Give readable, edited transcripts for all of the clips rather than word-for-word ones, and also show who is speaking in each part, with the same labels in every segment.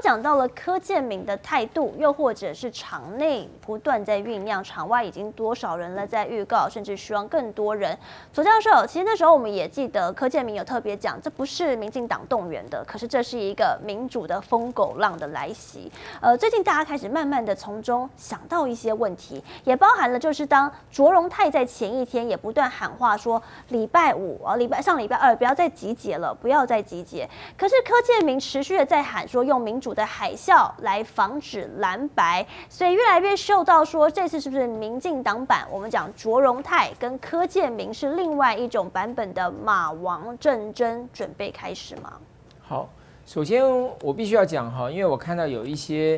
Speaker 1: 讲到了柯建铭的态度，又或者是场内不断在酝酿，场外已经多少人了在预告，甚至希望更多人。左教授，其实那时候我们也记得柯建铭有特别讲，这不是民进党动员的，可是这是一个民主的疯狗浪的来袭。最近大家开始慢慢的从中想到一些问题，也包含了就是当卓荣泰在前一天也不断喊话说，礼拜五上礼拜二不要再集结了，不要再集结。可是柯建铭持续的在喊说，用民主的海啸来防止蓝白，所以越来越嗅到说，这次是不是民进党版？我们讲卓荣泰跟柯建铭是另外一种版本的马王政争，准备开始吗？
Speaker 2: 好，首先我必须要讲哈，因为我看到有一些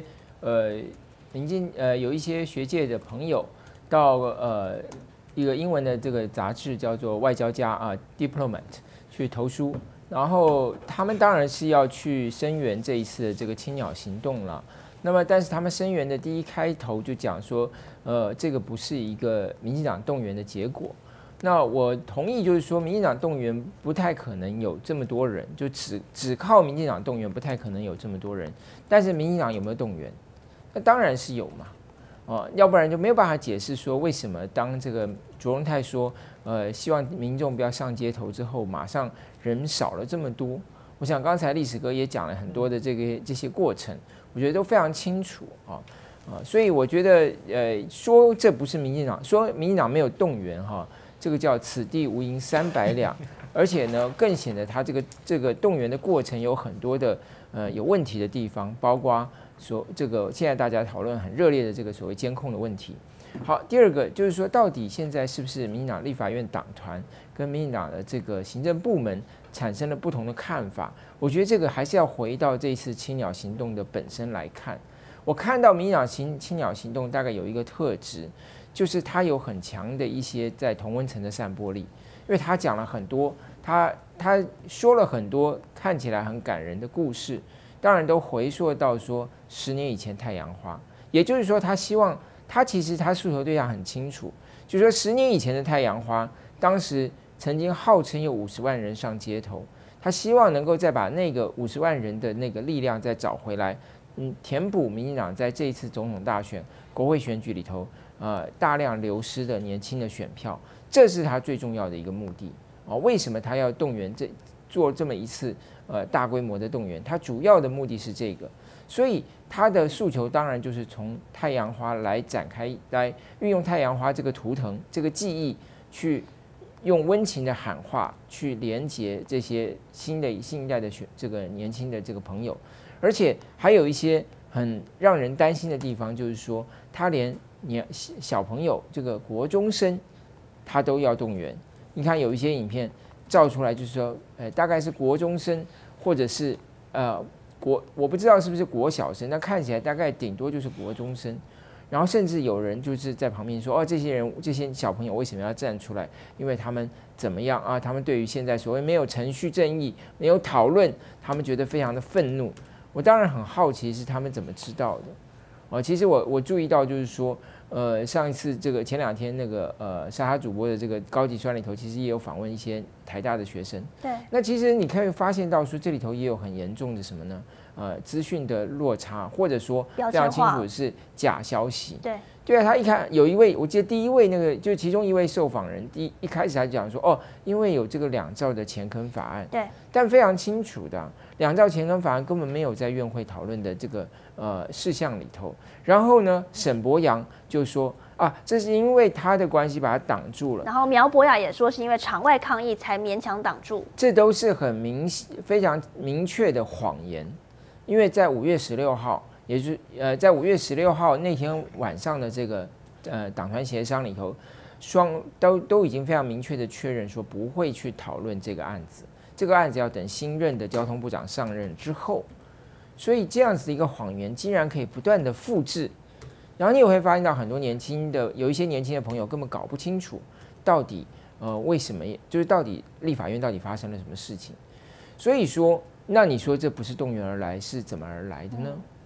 Speaker 2: 有一些学界的朋友到一个英文的这个杂志叫做《外交家》Diplomat 去投书，然后他们当然是要去声援这一次的这个青鸟行动了。那么，但是他们声援的第一开头就讲说，这个不是一个民进党动员的结果。那我同意，就是说，民进党动员不太可能有这么多人，就只靠民进党动员不太可能有这么多人。但是民进党有没有动员？那当然是有嘛，要不然就没有办法解释说为什么当这个卓荣泰说，希望民众不要上街头之后，马上人少了这么多。我想刚才历史哥也讲了很多的这些过程，我觉得都非常清楚所以我觉得说这不是民进党，说民进党没有动员这个叫此地无银300两，而且呢更显得他这个动员的过程有很多的有问题的地方，包括说这个现在大家讨论很热烈的这个所谓监控的问题。好，第二个就是说，到底现在是不是民进党立法院党团跟民进党的这个行政部门产生了不同的看法？我觉得这个还是要回到这次青鸟行动的本身来看。我看到民进党青鸟行动大概有一个特质，就是它有很强的一些在同温层的散播力，因为他讲了很多，他说了很多看起来很感人的故事，当然都回溯到说10年以前太阳花，也就是说他希望。其实他诉求对象很清楚，就是说10年以前的太阳花，当时曾经号称有50万人上街头，他希望能够再把那个50万人的那个力量再找回来，填补民进党在这一次总统大选、国会选举里头大量流失的年轻的选票，这是他最重要的一个目的为什么他要动员做这么一次大规模的动员？他主要的目的是这个。所以他的诉求当然就是从太阳花来展开，来运用太阳花这个图腾、这个记忆，去用温情的喊话去连接这些新一代的这个年轻的这个朋友，而且还有一些很让人担心的地方，就是说他连小朋友这个国中生他都要动员。你看有一些影片照出来，就是说，大概是国中生或者是我不知道是不是国小生，但看起来大概顶多就是国中生。然后甚至有人就是在旁边说，这些小朋友为什么要站出来？因为他们怎么样他们对于现在所谓没有程序正义、没有讨论，他们觉得非常的愤怒。我当然很好奇是他们怎么知道的。其实我注意到就是说，上一次这个前2天那个沙哈主播的这个高级专里头，其实也有访问一些台大的学生。
Speaker 1: 对。那
Speaker 2: 其实你可以发现到说，这里头也有很严重的什么呢？资讯的落差，或者说非常清楚是假消息。对啊，他一看有一位，我记得第一位那个就是其中一位受访人，一开始他讲说，因为有这个2兆的钱坑法案。
Speaker 1: 对。但
Speaker 2: 非常清楚的，2兆钱坑法案根本没有在院会讨论的这个事项里头。然后呢，沈伯洋就说这是因为他的关系把他挡住了。
Speaker 1: 然后苗博雅也说是因为场外抗议才勉强挡住。
Speaker 2: 这都是非常明确的谎言。因为在5月16号，也就是在5月16号那天晚上的这个党团协商里头，都已经非常明确的确认说不会去讨论这个案子，这个案子要等新任的交通部长上任之后。所以这样子的一个谎言竟然可以不断的复制，然后你也会发现到很多有一些年轻的朋友根本搞不清楚到底为什么，就是到底立法院到底发生了什么事情。所以说，那你说这不是动员而来，是怎么而来的呢？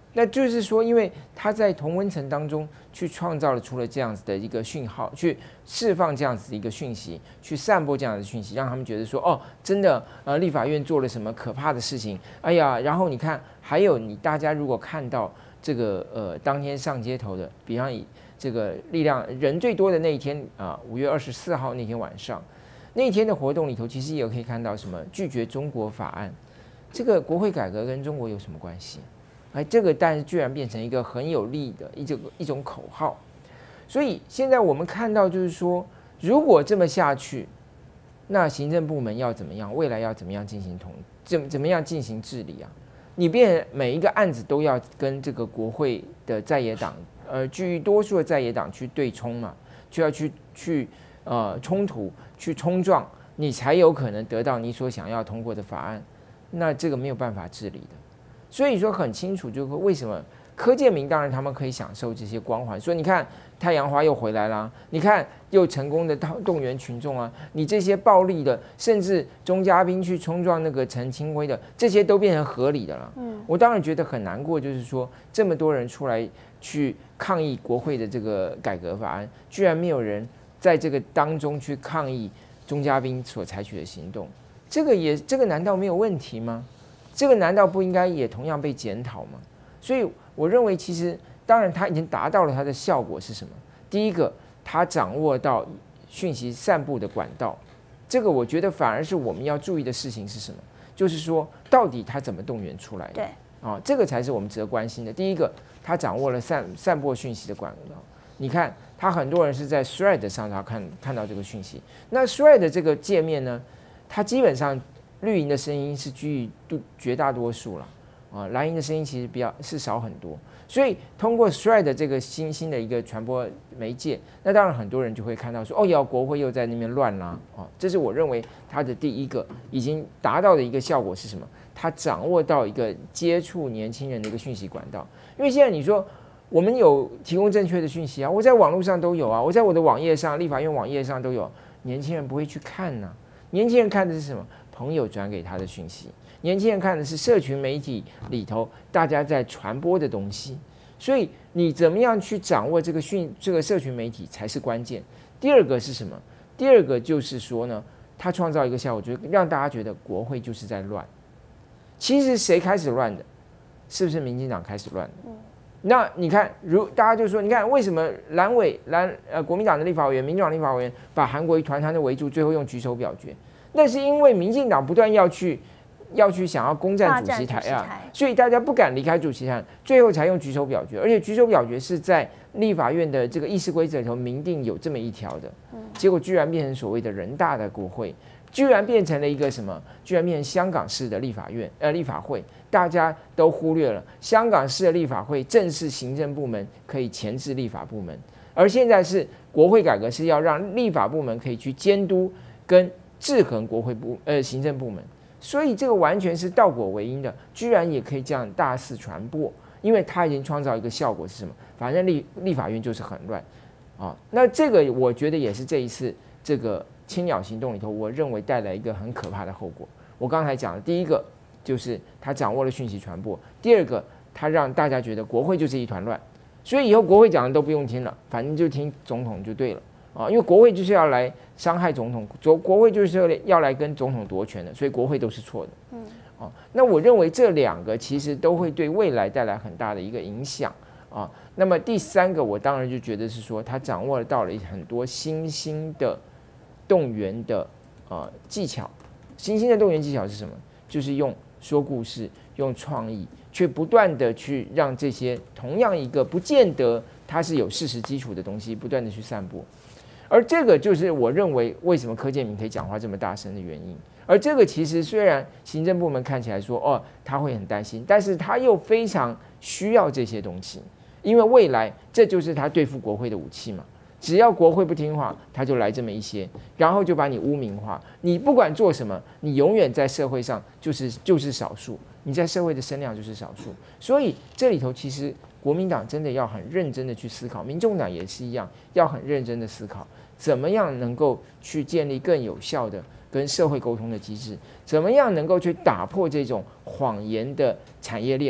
Speaker 2: 那就是说，因为它在同温层当中去创造了出了这样子的一个讯号，去释放这样子的一个讯息，去散播这样的讯息，让他们觉得说，哦，真的，立法院做了什么可怕的事情？哎呀，然后你看，还有大家如果看到这个当天上街头的，比方以这个力量人最多的那一天5月24号那天晚上，那一天的活动里头，其实也可以看到什么拒绝中国法案，这个国会改革跟中国有什么关系？哎，这个但是居然变成一个很有力的一种口号，所以现在我们看到就是说，如果这么下去，那行政部门要怎么样？未来要怎么样进行怎么样进行治理啊？你变每一个案子都要跟这个国会的在野党，居于多数的在野党去对冲嘛，就要去冲突、去冲撞，你才有可能得到你所想要通过的法案。那这个没有办法治理的。所以说很清楚，就是为什么柯建铭当然他们可以享受这些光环。所以你看太阳花又回来啦，你看又成功的动员群众啊，你这些暴力的，甚至钟嘉宾去冲撞那个陈清辉的，这些都变成合理的了。我当然觉得很难过，就是说这么多人出来去抗议国会的这个改革法案，居然没有人在这个当中去抗议钟嘉宾所采取的行动。这个难道没有问题吗？这个难道不应该也同样被检讨吗？所以我认为，其实当然他已经达到了他的效果是什么？第一个，他掌握到讯息散布的管道，这个我觉得反而是我们要注意的事情是什么？就是说，到底他怎么动员出来的？
Speaker 1: 对
Speaker 2: 啊，这个才是我们值得关心的。第一个，他掌握了散播讯息的管道。你看，他很多人是在 Thread 上头看到这个讯息。那 Thread 这个界面呢，它基本上绿营的声音是居于绝大多数了，蓝营的声音其实是少很多，所以通过 Thread 这个新兴的一个传播媒介，那当然很多人就会看到说，哦，国会又在那边乱啦，这是我认为它的第一个已经达到的一个效果是什么？它掌握到一个接触年轻人的一个讯息管道，因为现在你说我们有提供正确的讯息啊，我在网络上都有啊，我在我的网页上，立法院网页上都有，年轻人不会去看呢，年轻人看的是什么？朋友转给他的讯息，年轻人看的是社群媒体里头大家在传播的东西，所以你怎么样去掌握这个社群媒体才是关键。第二个是什么？第二个就是说呢，他创造一个效果，就是让大家觉得国会就是在乱。其实谁开始乱的？是不是民进党开始乱的？那你看，大家就说，你看为什么国民党的立法委员、民进党立法委员把韩国瑜团团的围住，最后用举手表决？那是因为民进党不断要去想要攻占主席台啊，所以大家不敢离开主席台，最后才用举手表决。而且举手表决是在立法院的这个议事规则里头明定有这么一条的，结果居然变成所谓的人大的国会，居然变成了一个什么？居然变成香港式的立法会，大家都忽略了香港式的立法会正是行政部门可以钳制立法部门，而现在是国会改革是要让立法部门可以去监督跟制衡国会行政部门，所以这个完全是倒果为因的，居然也可以这样大肆传播，因为它已经创造一个效果是什么？反正立法院就是很乱啊。那这个我觉得也是这一次这个青鸟行动里头，我认为带来一个很可怕的后果。我刚才讲的第一个就是他掌握了讯息传播，第二个他让大家觉得国会就是一团乱，所以以后国会讲的都不用听了，反正就听总统就对了。因为国会就是要来伤害总统，国会就是要来跟总统夺权的，所以国会都是错的。那我认为这两个其实都会对未来带来很大的一个影响啊。那么第三个，我当然就觉得是说，他掌握到了很多新兴的动员的技巧。新兴的动员技巧是什么？就是用说故事、用创意，却不断的去让这些同样一个不见得它是有事实基础的东西，不断的去散播。而这个就是我认为为什么柯建铭可以讲话这么大声的原因。而这个其实虽然行政部门看起来说他会很担心，但是他又非常需要这些东西，因为未来这就是他对付国会的武器嘛。只要国会不听话，他就来这么一些，然后就把你污名化。你不管做什么，你永远在社会上就是少数，你在社会的声量就是少数。所以这里头其实国民党真的要很认真的去思考，民众党也是一样，要很认真的思考，怎么样能够去建立更有效的跟社会沟通的机制，怎么样能够去打破这种谎言的产业链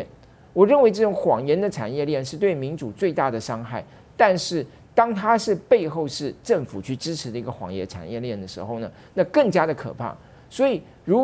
Speaker 2: 我认为这种谎言的产业链是对民主最大的伤害。但是当它是背后是政府去支持的一个谎言产业链的时候呢，那更加的可怕。所以如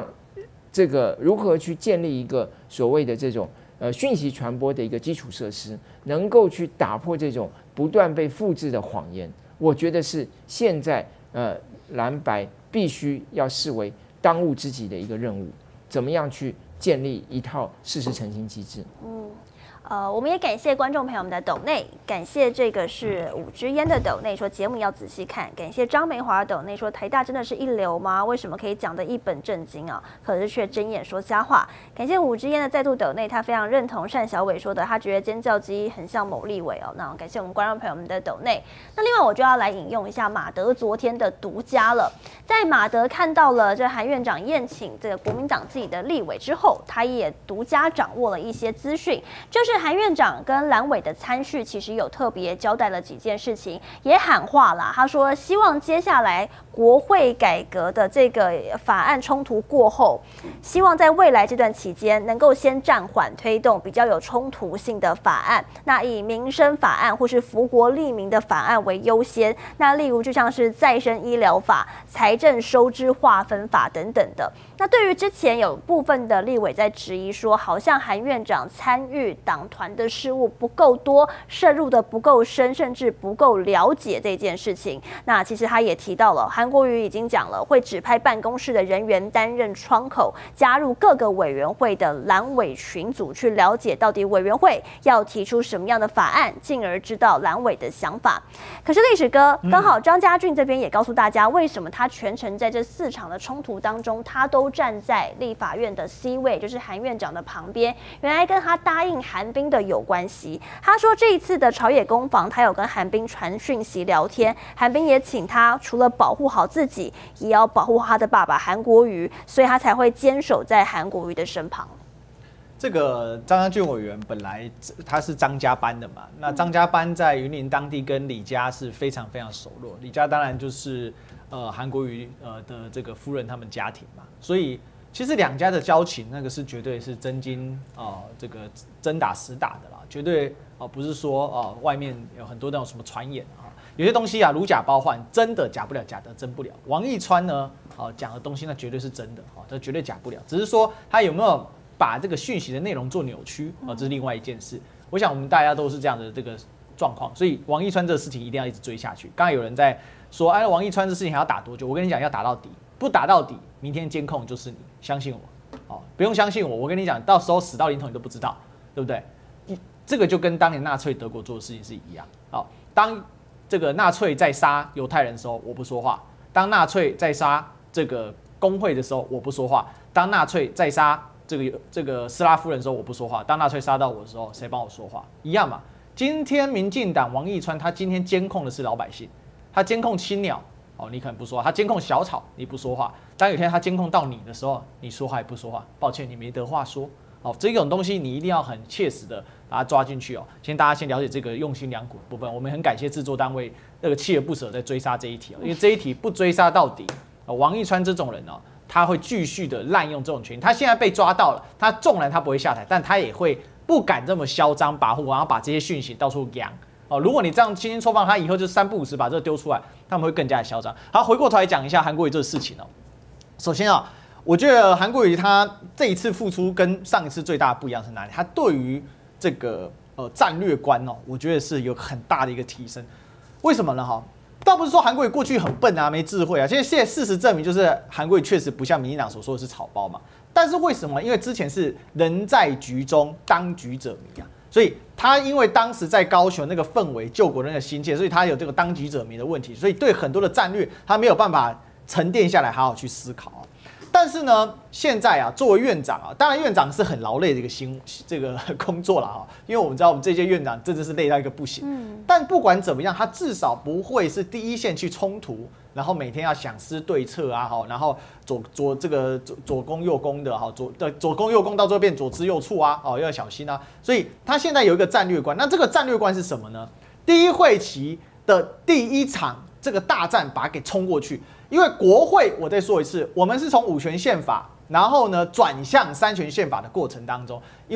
Speaker 2: 何去建立一个所谓的这种讯息传播的一个基础设施，能够去打破这种不断被复制的谎言，我觉得是现在蓝白必须要视为当务之急的一个任务。怎么样去建立一套事实澄清机制？
Speaker 1: 我们也感谢观众朋友们的抖内，感谢这个是5支烟的抖内说节目要仔细看，感谢张梅华的抖内说台大真的是一流吗？为什么可以讲得一本正经啊？可是却睁眼说瞎话。感谢5支烟的再度抖内，他非常认同单小伟说的，他觉得尖叫鸡很像某立委哦。那感谢我们观众朋友们的抖内。那另外我就要来引用一下马德昨天的独家了，在马德看到了这韩院长宴请这个国民党自己的立委之后，他也独家掌握了一些资讯，就是韩院长跟蓝委的参叙其实有特别交代了几件事情，也喊话啦。他说希望接下来国会改革的这个法案冲突过后，希望在未来这段期间能够先暂缓推动比较有冲突性的法案，那以民生法案或是福国利民的法案为优先。那例如就像是再生医疗法、财政收支划分法等等的。那对于之前有部分的立委在质疑说，好像韩院长参与党团的事务不够多，涉入的不够深，甚至不够了解这件事情。那其实他也提到了，韩国瑜已经讲了，会指派办公室的人员担任窗口，加入各个委员会的蓝委群组，去了解到底委员会要提出什么样的法案，进而知道蓝委的想法。可是历史哥刚好张家俊这边也告诉大家，为什么他全程在这4场的冲突当中，他都站在立法院的 C 位，就是韩院长的旁边。原来跟他答应韩冰的有关系。他说这一次的朝野攻防，他有跟韩冰传讯息聊天，韩冰也请他除了保护好自己，也要保护他的爸爸韩国瑜，所以他才会坚守在韩国瑜的身旁。
Speaker 3: 这个张家俊委员本来他是张家班的嘛，那张家班在云林当地跟李家是非常非常熟络，李家当然就是韩国瑜的这个夫人他们家庭嘛，所以其实两家的交情那个是绝对是真金这个真打实打的啦，绝对不是说外面有很多那种什么传言啊，有些东西啊如假包换，真的假不了，假的真不了。王义川呢讲的东西那绝对是真的这绝对假不了，只是说他有没有把这个讯息的内容做扭曲这是另外一件事。我想我们大家都是这样的这个状况，所以王义川这个事情一定要一直追下去。刚才有人在说，哎，王义川这事情还要打多久？我跟你讲，要打到底，不打到底，明天监控就是你，相信我，不用相信我，我跟你讲，到时候死到临头你都不知道，对不对？这个就跟当年纳粹德国做的事情是一样。当这个纳粹在杀犹太人的时候，我不说话；当纳粹在杀这个工会的时候，我不说话；当纳粹在杀这个斯拉夫人的时候，我不说话；当纳粹杀到我的时候，谁帮我说话？一样嘛。今天民进党王义川他今天监控的是老百姓，他监控青鸟你可能不说话；他监控小草，你不说话。当有一天他监控到你的时候，你说话也不说话，抱歉，你没得话说。这种东西你一定要很切实的把它抓进去先大家先了解这个用心良苦的部分。我们很感谢制作单位那个锲而不舍在追杀这一题因为这一题不追杀到底，王义川这种人他会继续的滥用这种权利。他现在被抓到了，他纵然他不会下台，但他也会不敢这么嚣张跋扈，然后把这些讯息到处扬。如果你这样轻轻抽放，他以后就3不5时把这个丢出来，他们会更加的嚣张。好，回过头来讲一下韩国瑜这个事情首先我觉得韩国瑜他这一次付出跟上一次最大的不一样是哪里？他对于这个战略观我觉得是有很大的一个提升。为什么呢？倒不是说韩国瑜过去很笨没智慧现在事实证明就是韩国瑜确实不像民进党所说的是草包嘛。但是为什么？因为之前是人在局中，当局者迷所以他因为当时在高雄那个氛围、救国人的心切，所以他有这个当局者迷的问题，所以对很多的战略他没有办法沉淀下来，好好去思考但是呢，现在作为院长当然院长是很劳累的一个这个工作了因为我们知道我们这届院长真的是累到一个不行。但不管怎么样，他至少不会是第一线去冲突，然后每天要想思对策然后左攻右攻的左攻右攻到最后变左支右绌要小心所以他现在有一个战略观，那这个战略观是什么呢？第一会期的第一场这个大战把它给冲过去。因为国会，我再说一次，我们是从5权宪法，然后呢转向3权宪法的过程当中，因为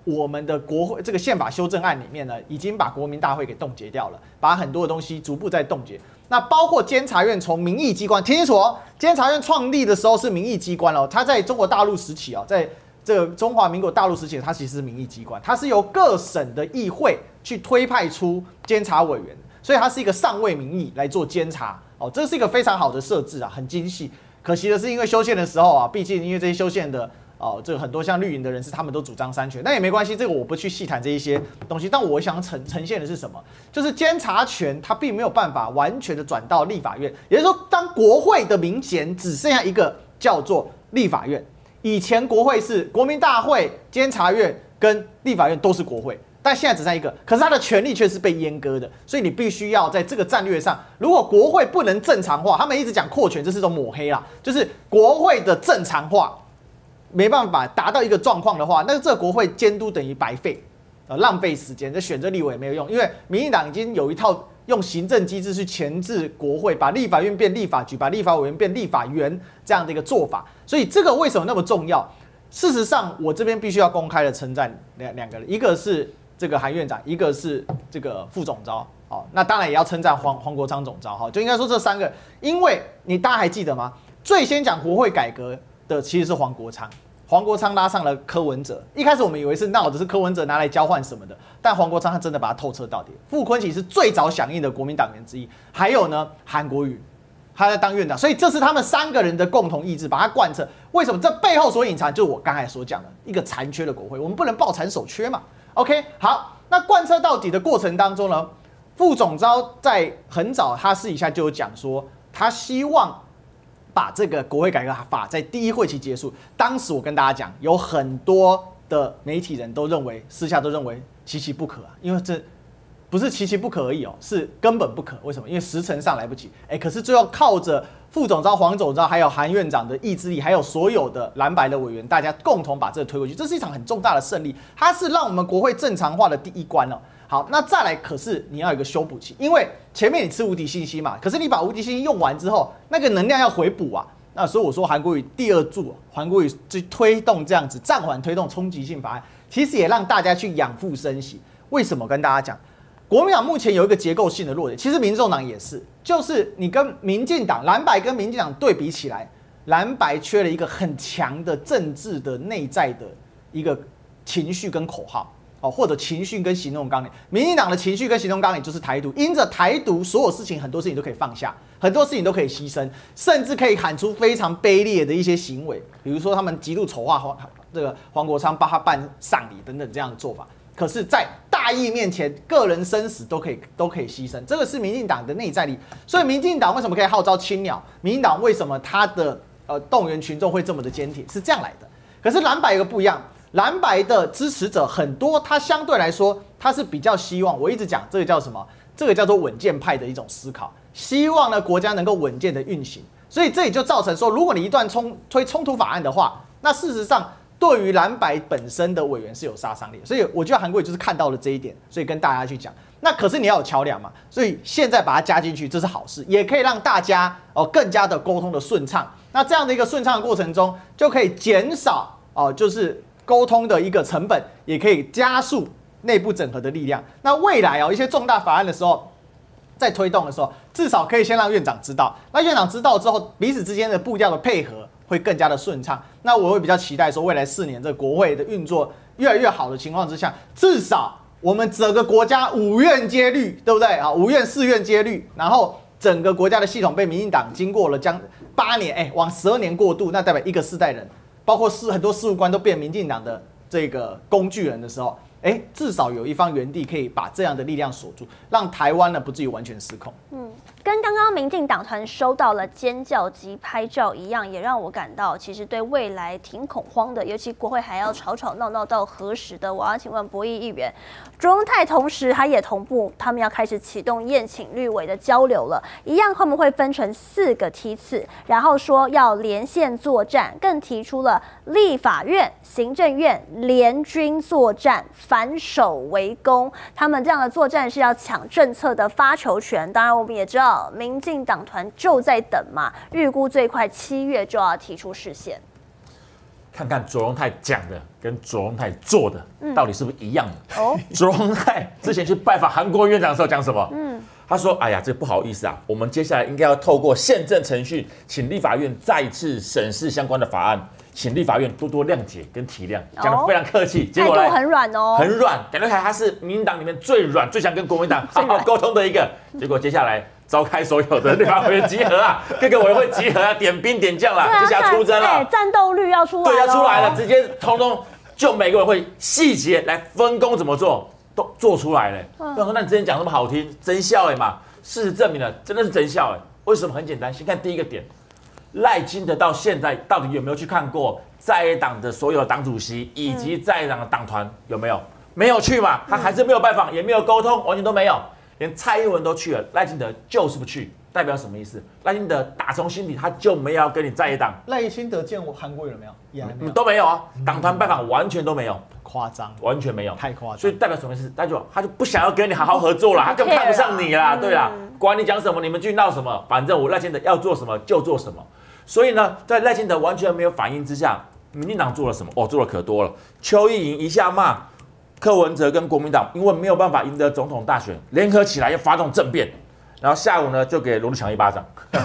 Speaker 3: 我们的国会这个宪法修正案里面呢，已经把国民大会给冻结掉了，把很多的东西逐步在冻结。那包括监察院从民意机关，听清楚哦，监察院创立的时候是民意机关哦，它在中国大陆时期哦，在这个中华民国大陆时期，它其实是民意机关，它是由各省的议会去推派出监察委员，所以它是一个上位民意来做监察哦，这是一个非常好的设置啊，很精细。可惜的是，因为修宪的时候啊，毕竟因为这些修宪的这个很多像绿营的人士，他们都主张三权，但也没关系，这个我不去细谈这一些东西。但我想呈现的是什么？就是监察权它并没有办法完全的转到立法院，也就是说，当国会的民衔只剩下一个叫做立法院。以前国会是国民大会、监察院跟立法院都是国会，但现在只剩一个，可是它的权力却是被阉割的，所以你必须要在这个战略上，如果国会不能正常化，他们一直讲扩权，这是一种抹黑啦，就是国会的正常化没办法达到一个状况的话，那这个国会监督等于白费，浪费时间，这选这立委也没有用，因为民进党已经有一套用行政机制去钳制国会，把立法院变立法局，把立法委员变立法员这样的一个做法，所以这个为什么那么重要？事实上，我这边必须要公开的称赞两个人，一个是这个韩院长，一个是这个副总召。好，那当然也要称赞黄国昌总召。哈，就应该说这三个，因为大家还记得吗？最先讲国会改革的其实是黄国昌。黄国昌拉上了柯文哲，一开始我们以为是闹的是柯文哲拿来交换什么的，但黄国昌他真的把它透彻到底。傅昆萁是最早响应的国民党员之一，还有呢韩国瑜，他在当院长，所以这是他们三个人的共同意志，把它贯彻。为什么这背后所隐藏，就是我刚才所讲的一个残缺的国会，我们不能抱残守缺嘛。OK， 好，那贯彻到底的过程当中呢，副总召在很早他私底下就有讲说，他希望把这个国会改革法在第一会期结束。当时我跟大家讲，有很多的媒体人都认为，私下都认为期期不可啊，因为这不是期期不可而已哦，是根本不可。为什么？因为时程上来不及。可是最后靠着副总召、黄总召还有韩院长的意志力，还有所有的蓝白的委员，大家共同把这个推过去，这是一场很重大的胜利。它是让我们国会正常化的第一关哦。好，那再来，可是你要有一个修补期，因为前面你吃无敌信息嘛，可是你把无敌信息用完之后，那个能量要回补啊。那所以我说韩国瑜第二柱，韩国瑜去推动这样子暂缓推动冲击性法案，其实也让大家去养父生息。为什么？跟大家讲，国民党目前有一个结构性的弱点，其实民众党也是，就是你跟民进党蓝白跟民进党对比起来，蓝白缺了一个很强的政治的内在的一个情绪跟口号。或者情绪跟行动纲领，民进党的情绪跟行动纲领就是台独，因着台独，所有事情很多事情都可以放下，很多事情都可以牺牲，甚至可以喊出非常卑劣的一些行为，比如说他们极度丑化这个黄国昌，帮他办丧礼等等这样的做法。可是，在大义面前，个人生死都可以牺牲，这个是民进党的内在力。所以，民进党为什么可以号召青鸟？民进党为什么他的动员群众会这么的坚挺？是这样来的。可是蓝白有个不一样。蓝白的支持者很多，他相对来说他是比较希望，我一直讲这个叫什么？这个叫做稳健派的一种思考，希望呢国家能够稳健的运行。所以这也就造成说，如果你一段推冲突法案的话，那事实上对于蓝白本身的委员是有杀伤力。所以我觉得韩国瑜就是看到了这一点，所以跟大家去讲。那可是你要有桥梁嘛，所以现在把它加进去，这是好事，也可以让大家更加的沟通的顺畅。那这样的一个顺畅的过程中，就可以减少就是沟通的一个成本，也可以加速内部整合的力量。那未来一些重大法案的时候，在推动的时候，至少可以先让院长知道。那院长知道之后，彼此之间的步调的配合会更加的顺畅。那我会比较期待说，未来4年这个国会的运作越来越好的情况之下，至少我们整个国家5院皆绿，对不对啊？5院4院皆绿，然后整个国家的系统被民进党经过了将8年，往12年过渡，那代表一个世代人。包括很多事务官都变民进党的这个工具人的时候，至少有一方原地可以把这样的力量锁住，让台湾呢不至于完全失控。
Speaker 1: 跟刚刚民进党团收到了尖叫及拍照一样，也让我感到其实对未来挺恐慌的，尤其国会还要吵吵闹闹到何时的？我要请问博弈议员，卓荣泰同时他也同步，他们要开始启动宴请绿委的交流了，一样他们会分成4个梯次，然后说要连线作战，更提出了立法院、行政院联军作战，反守为攻。他们这样的作战是要抢政策的发球权，当然我们也知道。民进党团就在等嘛，预估最快7月就要提出释宪。
Speaker 4: 看看卓荣泰讲的跟卓荣泰做的到底是不是一样的。
Speaker 1: 哦，
Speaker 4: 卓荣泰之前去拜访韩国院长的时候讲什么？他说：“哎呀，这不好意思啊，我们接下来应该要透过宪政程序，请立法院再次审视相关的法案，请立法院多多谅解跟体谅。”讲得非常客气，结果呢，
Speaker 1: 态度很软哦，
Speaker 4: 很软，感觉还是民进党里面最软、最想跟国民党好好沟通的一个。结果接下来召开所有的立法委员集合啊，各个委员会集合啊，点兵点将啦，接下来出征了，
Speaker 1: 战斗率要出来了，
Speaker 4: 对，要出来了，直接通通就每个委员会细节来分工怎么做。都做出来了，我说那你之前讲那么好听，真笑嘛？事实证明了，真的是真笑为什么？很简单，先看第一个点，赖清德到现在到底有没有去看过在野党的所有党主席以及在野党的党团有没有？没有去嘛，他还是没有拜访，也没有沟通，完全都没有，连蔡英文都去了，赖清德就是不去，代表什么意思？赖清德打从心底他就没有要跟你在野党。
Speaker 3: 赖清德见过韩国瑜了没有？也还没有，
Speaker 4: 都没有啊，党团拜访完全都没有。
Speaker 3: 夸张，
Speaker 4: 完全没有，
Speaker 3: 太夸张，
Speaker 4: 所以代表什么意思？他就不想要跟你好好合作了，他根本看不上你啦，对啦，管你讲什么，你们去闹什么，反正我赖清德要做什么就做什么。所以呢，在赖清德完全没有反应之下，民进党做了什么？做了可多了。邱意莹一下骂柯文哲跟国民党，因为没有办法赢得总统大选，联合起来要发动政变。然后下午呢，就给罗志强一巴掌。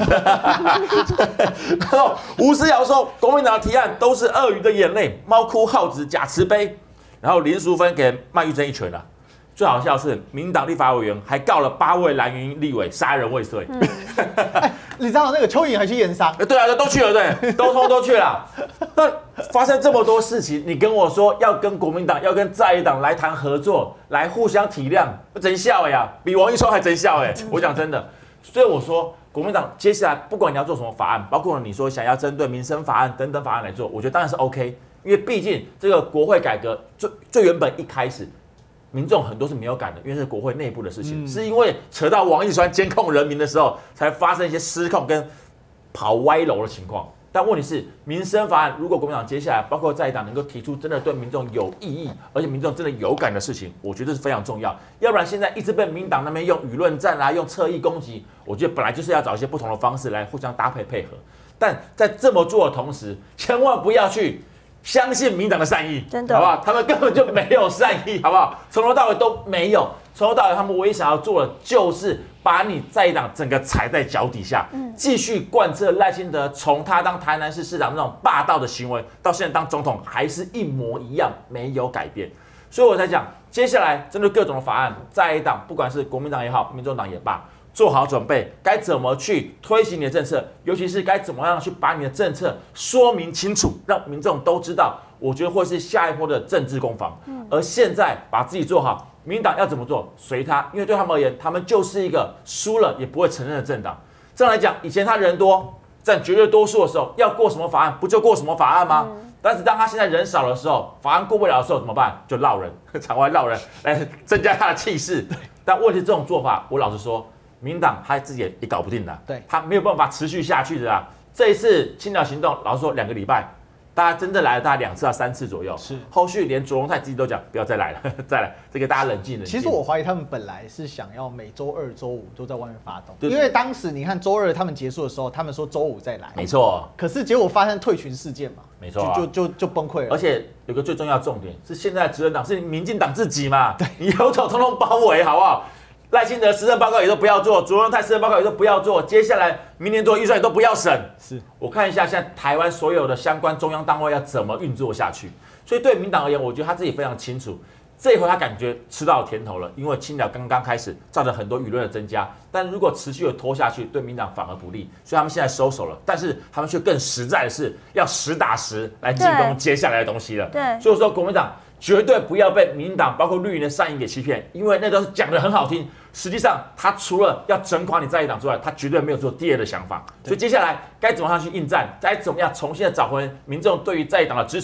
Speaker 4: 然后吴思瑶说，国民党的提案都是鳄鱼的眼泪，猫哭耗子假慈悲。然后林淑芬给麦玉珍一拳了。最好笑的是，民党立法委员还告了8位蓝营立委杀人未遂。
Speaker 3: 你知道那个邱莹还去验伤？
Speaker 4: 对啊，都去了，对，都去了。那发生这么多事情，你跟我说要跟国民党、要跟在野党来谈合作，来互相体谅，真笑呀，比王一川还真笑我讲真的，所以我说国民党接下来不管你要做什么法案，包括你说想要针对民生法案等等法案来做，我觉得当然是 OK。因为毕竟这个国会改革最原本一开始，民众很多是没有感的，因为是国会内部的事情，是因为扯到王一川监控人民的时候，才发生一些失控跟跑歪楼的情况。但问题是，民生法案如果国民党接下来包括在野党能够提出真的对民众有意义，而且民众真的有感的事情，我觉得是非常重要。要不然现在一直被民党那边用舆论战用侧翼攻击，我觉得本来就是要找一些不同的方式来互相搭配配合。但在这么做的同时，千万不要去相信民党的善意，
Speaker 1: 真的，
Speaker 4: 好不好？他们根本就没有善意，好不好？从头到尾都没有，从头到尾他们唯一想要做的就是把你在野党整个踩在脚底下，继续贯彻赖清德从他当台南市市长那种霸道的行为，到现在当总统还是一模一样，没有改变。所以我才讲，接下来针对各种的法案，在野党不管是国民党也好，民众党也罢，做好准备，该怎么去推行你的政策，尤其是该怎么样去把你的政策说明清楚，让民众都知道。我觉得会是下一波的政治攻防。而现在把自己做好，民进党要怎么做随他，因为对他们而言，他们就是一个输了也不会承认的政党。这样来讲，以前他人多占绝对多数的时候，要过什么法案不就过什么法案吗？但是当他现在人少的时候，法案过不了的时候怎么办？就绕人，场外绕人来增加他的气势。但问题这种做法，我老实说，民党他自己也搞不定的，
Speaker 3: 对，
Speaker 4: 他没有办法持续下去的啦。这一次青鸟行动，老实说2个礼拜，大家真正来了大概2次到3次左右，
Speaker 3: 是
Speaker 4: 后续连卓荣泰自己都讲不要再来了，再来，这个大家冷静冷静。
Speaker 3: 其实我怀疑他们本来是想要每周2、周5都在外面发动，
Speaker 4: 对
Speaker 3: 因为当时你看周2他们结束的时候，他们说周5再来，
Speaker 4: 没错，
Speaker 3: 可是结果发生退群事件嘛，
Speaker 4: 没错啊
Speaker 3: 就崩溃了。
Speaker 4: 而且有个最重要的重点是，现在的执政党是民进党自己嘛，你有种通通包围好不好？赖清德施政报告也都不要做，卓荣泰施政报告也都不要做，接下来明年做预算也都不要审。
Speaker 3: 是
Speaker 4: 我看一下现在台湾所有的相关中央单位要怎么运作下去。所以对民党而言，我觉得他自己非常清楚，这一回他感觉吃到甜头了，因为青鸟刚刚开始，造成很多舆论的增加。但如果持续的拖下去，对民党反而不利，所以他们现在收手了。但是他们却更实在的是要实打实来进攻接下来的东西了。
Speaker 1: 对，
Speaker 4: 所以说国民党绝对不要被民党包括绿营的善意给欺骗，因为那都是讲得很好听，实际上他除了要整垮你在野党之外，他绝对没有做第二的想法。所以接下来该怎么样去应战，该怎么样重新的找回民众对于在野党的支持，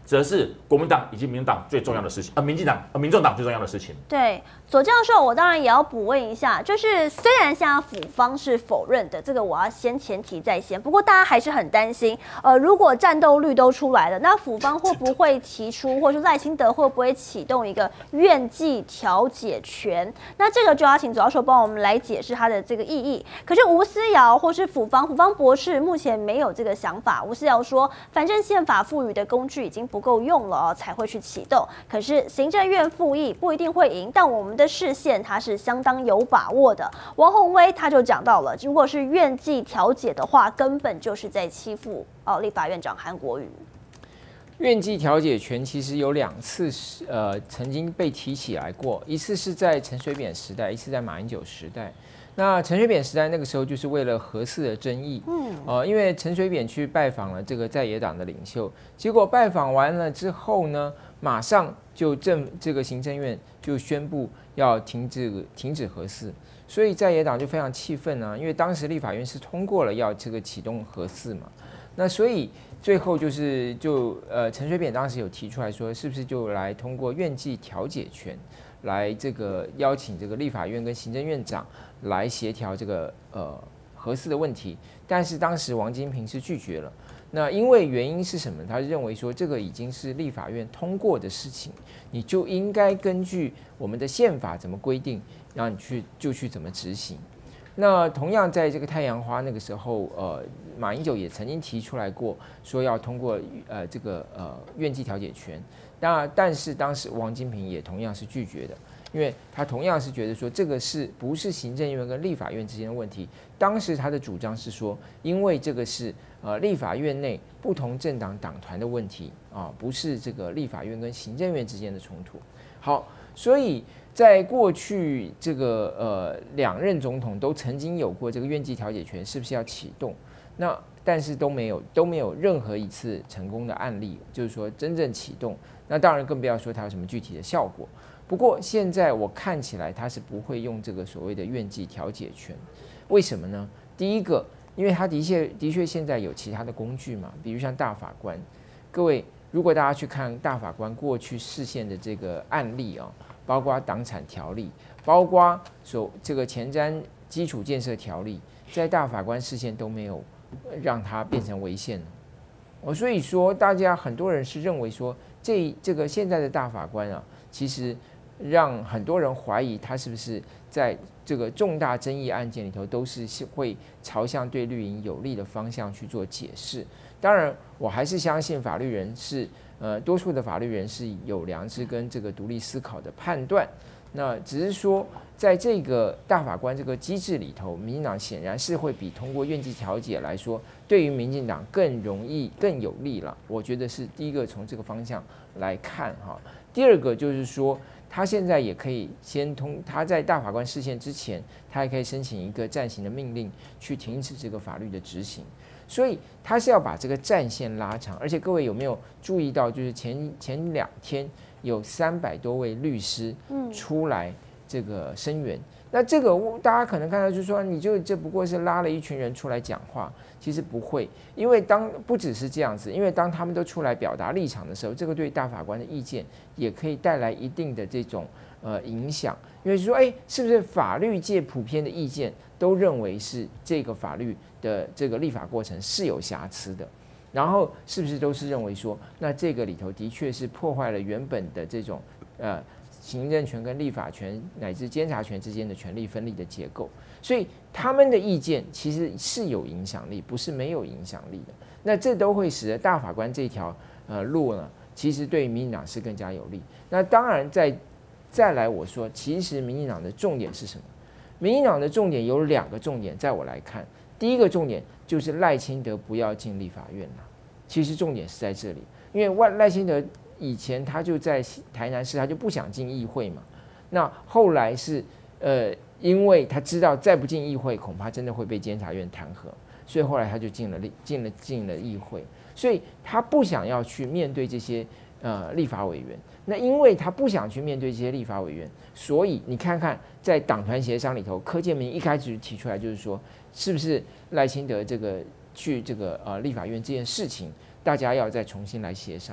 Speaker 4: 则是国民党以及民进党最重要的事情，民众党最重要的事情。
Speaker 1: 对，左教授，我当然也要补问一下，就是虽然现在府方是否认的，这个我要先前提在先，不过大家还是很担心，如果战斗率都出来了，那府方会不会提出，或者说赖清德会不会启动一个院际调解权？那这个就要请左教授帮我们来解释它的这个意义。可是吴思瑶或是府方博士目前没有这个想法。吴思瑶说，反正宪法赋予的工具已经不够用了才会去启动。可是行政院复议不一定会赢，但我们的视线他是相当有把握的。王宏威他就讲到了，如果是院际调解的话，根本就是在欺负立法院长韩国瑜。
Speaker 2: 院际调解权其实有2次曾经被提起来过，一次是在陈水扁时代，一次在马英九时代。那陈水扁时代那个时候就是为了核四的争议，因为陈水扁去拜访了这个在野党的领袖，结果拜访完了之后呢，马上就这个行政院就宣布要停止核四，所以在野党就非常气愤啊，因为当时立法院是通过了要这个启动核四嘛，那所以最后陈水扁当时有提出来说，是不是就来通过院际调解权，来这个邀请这个立法院跟行政院长来协调这个核四的问题，但是当时王金平是拒绝了。那因为原因是什么？他认为说这个已经是立法院通过的事情，你就应该根据我们的宪法怎么规定，然后你去怎么执行。那同样在这个太阳花那个时候，马英九也曾经提出来过，说要通过院际调解权。但是当时王金平也同样是拒绝的，因为他同样是觉得说这个不是行政院跟立法院之间的问题。当时他的主张是说，因为这个是立法院内不同政党党团的问题啊，不是这个立法院跟行政院之间的冲突。好，所以在过去这个2任总统都曾经有过这个院际调解权是不是要启动？那但是都没有任何一次成功的案例，就是说真正启动。那当然更不要说它有什么具体的效果。不过现在我看起来它是不会用这个所谓的院际调解权，为什么呢？第一个，因为它的确现在有其他的工具嘛，比如像大法官。各位，如果大家去看大法官过去释宪的这个案例啊，包括党产条例，包括这个前瞻基础建设条例，在大法官释宪都没有让它变成违宪。所以说，很多人是认为说，这个现在的大法官啊，其实让很多人怀疑他是不是在这个重大争议案件里头都是会朝向对绿营有利的方向去做解释。当然，我还是相信法律人士，多数的法律人士有良知跟这个独立思考的判断。那只是说，在这个大法官这个机制里头，民进党显然是会比通过院际调解来说，对于民进党更容易、更有利了。我觉得是第一个从这个方向来看哈。第二个就是说，他现在也可以他在大法官释宪之前，他还可以申请一个暂行的命令去停止这个法律的执行。所以他是要把这个战线拉长，而且各位有没有注意到，就是前2天有300多位律师出来这个声援。那这个大家可能看到就是说，这不过是拉了一群人出来讲话，其实不会，因为不只是这样子，因为当他们都出来表达立场的时候，这个对大法官的意见也可以带来一定的这种影响。因为说，是不是法律界普遍的意见都认为是这个法律的这个立法过程是有瑕疵的？然后是不是都是认为说，那这个里头的确是破坏了原本的这种行政权跟立法权乃至监察权之间的权力分立的结构？所以他们的意见其实是有影响力，不是没有影响力的。那这都会使得大法官这条路呢，其实对民进党是更加有利。那当然再来我说，其实民进党的重点是什么？民进党的重点有2个重点，在我来看，第一个重点就是赖清德不要进立法院了。其实重点是在这里，因为赖清德以前他就在台南市，他就不想进议会嘛。那后来是因为他知道再不进议会，恐怕真的会被监察院弹劾，所以后来他就进了议会。所以他不想要去面对这些立法委员。那因为他不想去面对这些立法委员，所以你看看在党团协商里头，柯建铭一开始提出来就是说，是不是赖清德去立法院这件事情，大家要再重新来协商。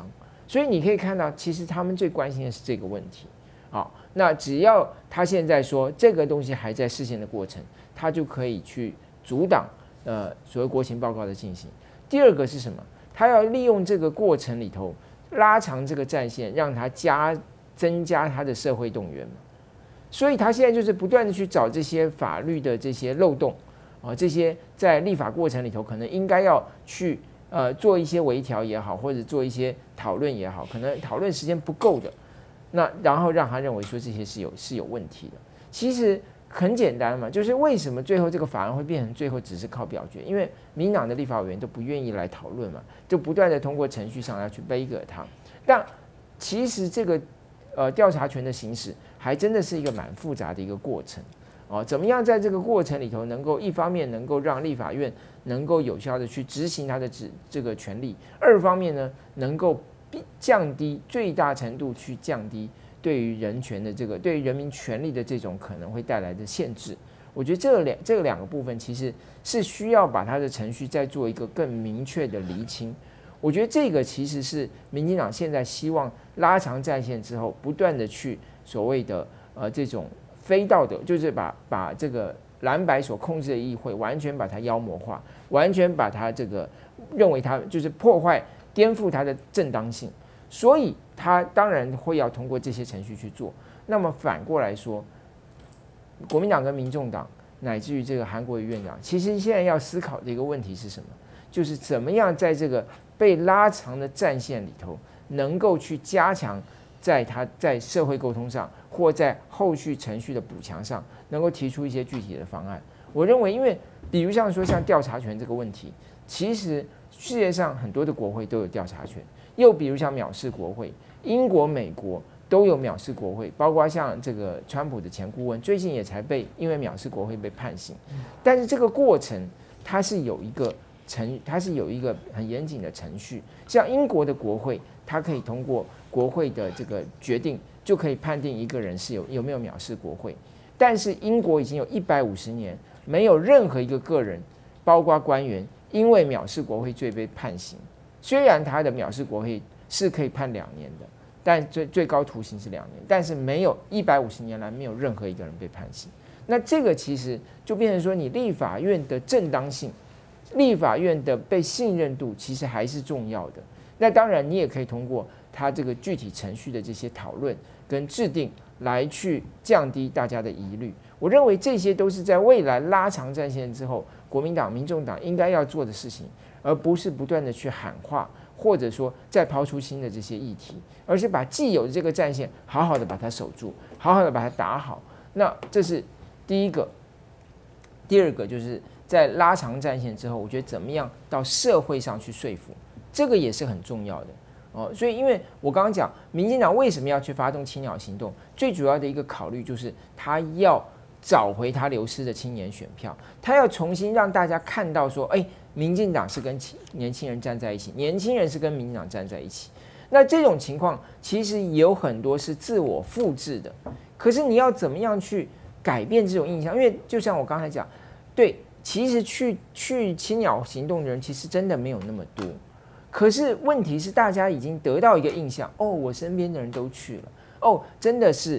Speaker 2: 所以你可以看到，其实他们最关心的是这个问题。好，那只要他现在说这个东西还在释宪的过程，他就可以去阻挡所谓国情报告的进行。第二个是什么？他要利用这个过程里头拉长这个战线，让他增加他的社会动员嘛。所以他现在就是不断的去找这些法律的这些漏洞啊，这些在立法过程里头可能应该要去做一些微调也好，或者做一些讨论也好，可能讨论时间不够的，那然后让他认为说这些是有问题的。其实很简单嘛，就是为什么最后这个法案会变成最后只是靠表决？因为民进党的立法委员都不愿意来讨论嘛，就不断的通过程序上要去背给他。但其实这个调查权的行使还真的是一个蛮复杂的一个过程哦。怎么样在这个过程里头能够一方面能够让立法院能够有效的去执行他的这个权利，二方面呢能够降低最大程度去降低对于人权的对于人民权利的这种可能会带来的限制。我觉得这两个部分其实是需要把它的程序再做一个更明确的厘清。我觉得这个其实是民进党现在希望拉长战线之后，不断的去所谓的这种非道德，就是把这个蓝白所控制的议会完全把它妖魔化，完全把它认为它就是破坏、颠覆它的正当性，所以他当然会要通过这些程序去做。那么反过来说，国民党跟民众党乃至于这个韩国瑜院长，其实现在要思考的一个问题是什么？就是怎么样在这个被拉长的战线里头，能够去加强他在社会沟通上，或在后续程序的补强上，能够提出一些具体的方案。我认为，因为比如像调查权这个问题，其实世界上很多的国会都有调查权，又比如像藐视国会，英国、美国都有藐视国会，包括像这个川普的前顾问，最近也才因为藐视国会被判刑。但是这个过程它是有一个很严谨的程序，像英国的国会，它可以通过国会的这个决定，就可以判定一个人是有没有藐视国会。但是英国已经有150年没有任何一个个人，包括官员，因为藐视国会罪被判刑。虽然他的藐视国会是可以判2年的，但最高徒刑是2年，但是没有150年来没有任何一个人被判刑。那这个其实就变成说，你立法院的正当性。立法院的被信任度其实还是重要的。那当然，你也可以通过它这个具体程序的这些讨论跟制定，来去降低大家的疑虑。我认为这些都是在未来拉长战线之后，国民党、民众党应该要做的事情，而不是不断的去喊话，或者说再抛出新的这些议题，而是把既有的这个战线好好的把它守住，好好的把它打好。那这是第一个。第二个就是在拉长战线之后，我觉得怎么样到社会上去说服，这个也是很重要的哦。所以，因为我刚刚讲，民进党为什么要去发动青鸟行动，最主要的一个考虑就是他要找回他流失的青年选票，他要重新让大家看到说，民进党是跟年轻人站在一起，年轻人是跟民进党站在一起。那这种情况其实有很多是自我复制的，可是你要怎么样去改变这种印象？因为就像我刚才讲，对，其实去青鸟行动的人其实真的没有那么多，可是问题是大家已经得到一个印象，我身边的人都去了，真的是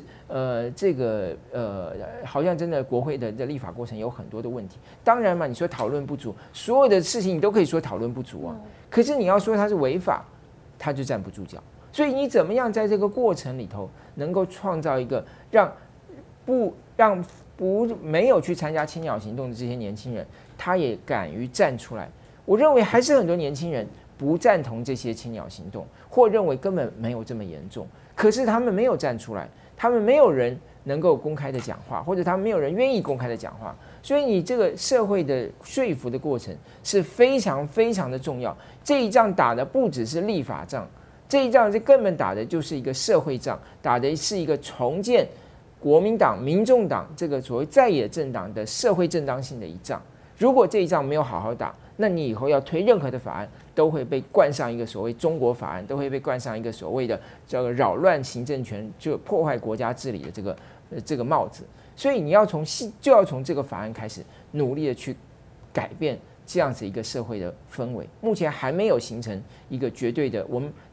Speaker 2: 好像真的国会的立法过程有很多的问题。当然嘛，你说讨论不足，所有的事情你都可以说讨论不足啊，可是你要说它是违法，它就站不住脚。所以你怎么样在这个过程里头能够创造一个让没有去参加青鸟行动的这些年轻人，他也敢于站出来。我认为还是很多年轻人不赞同这些青鸟行动，或认为根本没有这么严重，可是他们没有站出来，他们没有人能够公开的讲话，或者他们没有人愿意公开的讲话。所以你这个社会的说服的过程是非常非常的重要。这一仗打的不只是立法仗，这一仗根本打的就是一个社会仗，打的是一个重建国民党、民众党这个所谓在野政党的社会正当性的一仗。如果这一仗没有好好打，那你以后要推任何的法案，都会被冠上一个所谓中国法案，都会被冠上一个所谓的这个扰乱行政权、就破坏国家治理的这个帽子。所以你要从这个法案开始，努力的去改变这样子一个社会的氛围。目前还没有形成一个绝对的，我们这个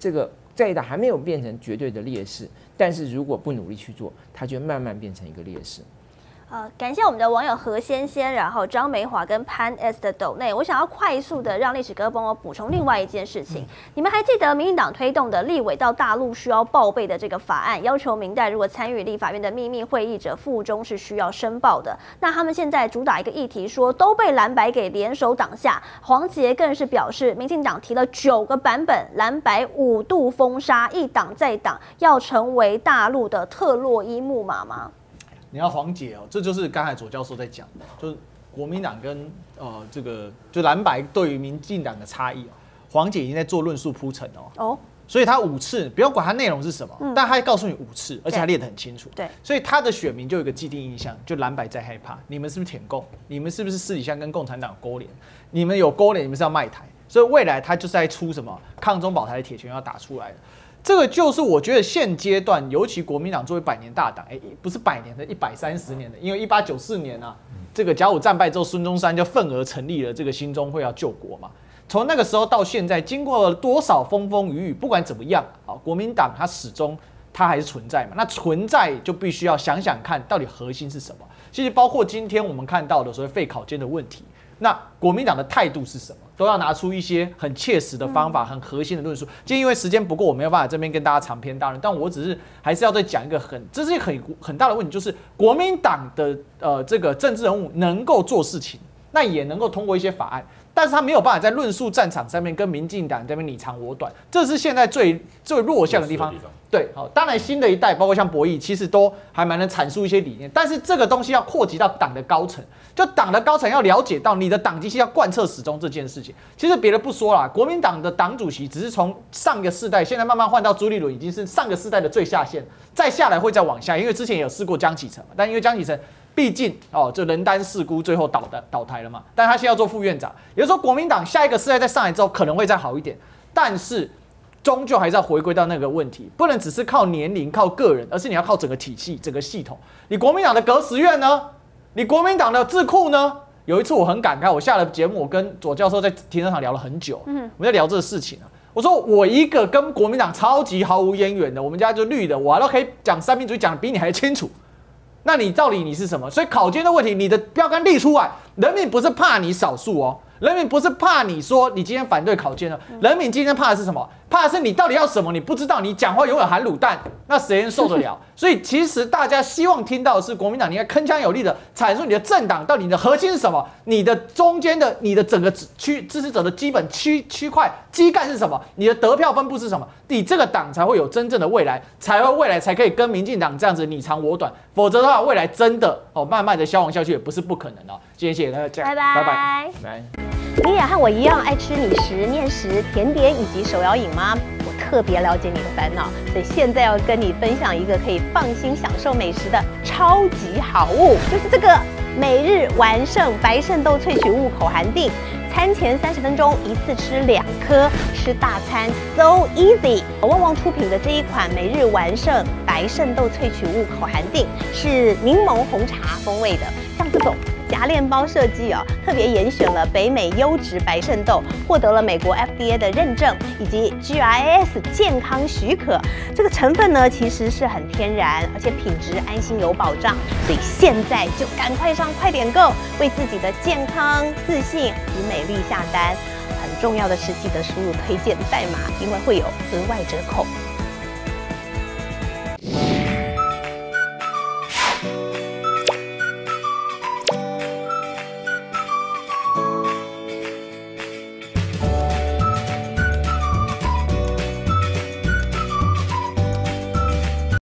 Speaker 2: 在野党还没有变成绝对的劣势，但是如果不努力去做，它就会慢慢变成一个劣势。
Speaker 1: 感谢我们的网友何先先，然后张美华跟潘 S 的斗内，我想要快速的让历史哥帮我补充另外一件事情。你们还记得民进党推动的立委到大陆需要报备的这个法案，要求民代如果参与立法院的秘密会议者，附中是需要申报的。那他们现在主打一个议题说都被蓝白给联手挡下，黄捷更是表示，民进党提了9个版本，蓝白5度封杀，一党再党，要成为大陆的特洛伊木马吗？
Speaker 3: 你要黄捷哦，这就是刚才左教授在讲的，就是国民党跟这个就蓝白对于民进党的差异哦。黄捷已经在做论述铺陈哦，所以他5次，不要管他内容是什么，但他告诉你5次，而且他列得很清楚。
Speaker 1: 对，
Speaker 3: 所以他的选民就有一个既定印象，就蓝白在害怕，你们是不是舔共？你们是不是私底下跟共产党有勾连？你们有勾连，你们是要卖台，所以未来他就是在出什么抗中保台的铁拳要打出来的。这个就是我觉得现阶段，尤其国民党作为100年大党，不是100年的130年的，因为1894年啊，这个甲午战败之后，孙中山就愤而成立了这个兴中会要救国嘛。从那个时候到现在，经过了多少风风雨雨，不管怎么样，国民党它始终它还是存在嘛。那存在就必须要想想看到底核心是什么。其实包括今天我们看到的所谓废考监的问题，那国民党的态度是什么？都要拿出一些很切实的方法、很核心的论述。今天因为时间不够，我没有办法这边跟大家长篇大论，但我只是还是要再讲一个这是一个很大的问题，就是国民党的这个政治人物能够做事情，那也能够通过一些法案，但是他没有办法在论述战场上面跟民进党这边你长我短，这是现在最弱项的地方。对，好，当然新的一代，包括像博弈，其实都还蛮能阐述一些理念，但是这个东西要扩及到党的高层，就党的高层要了解到你的党机系要贯彻始终这件事情。其实别的不说啦，国民党的党主席只是从上个世代，现在慢慢换到朱立伦，已经是上个世代的最下限，再下来会再往下，因为之前也有试过江启臣嘛，但因为江启臣毕竟就人单势孤，最后倒台了嘛，但他现在要做副院长，也就是说国民党下一个世代再上来之后可能会再好一点，但是终究还是要回归到那个问题，不能只是靠年龄、靠个人，而是你要靠整个体系、整个系统。你国民党的革时院呢？你国民党的智库呢？有一次我很感慨，我下了节目，我跟左教授在停车场聊了很久，我们在聊这个事情啊。我说我一个跟国民党超级毫无渊源的，我们家就绿的，我都可以讲三民主义讲的比你还清楚。那你到底你是什么？所以考监的问题，你的标杆立出来，人民不是怕你少数哦。人民不是怕你说你今天反对考监了，人民今天怕的是什么？怕的是你到底要什么？你不知道，你讲话永远含卤蛋，那谁能受得了？所以其实大家希望听到的是国民党，你应该铿锵有力的阐述你的政党到底你的核心是什么，你的中间的你的整个支持者的基本区块基干是什么，你的得票分布是什么？你这个党才会有真正的未来，未来才可以跟民进党这样子你长我短，否则的话，未来真的慢慢的消亡下去也不是不可能哦。今天谢谢大家，
Speaker 1: 拜拜，
Speaker 2: 拜拜。
Speaker 5: 你也和我一样爱吃米食、面食、甜点以及手摇饮吗？我特别了解你的烦恼，所以现在要跟你分享一个可以放心享受美食的超级好物，就是这个每日完胜白肾豆萃取物口含锭。餐前30分钟一次吃2颗，吃大餐 so easy。旺旺出品的这一款每日完胜白肾豆萃取物口含锭是柠檬红茶风味的，像这种夹链包设计特别严选了北美优质白肾豆，获得了美国 FDA 的认证以及 GRAS 健康许可。这个成分呢其实是很天然，而且品质安心有保障，所以现在就赶快上快点购，为自己的健康、自信与美丽下单。很重要的是记得输入推荐代码，因为会有额外折扣。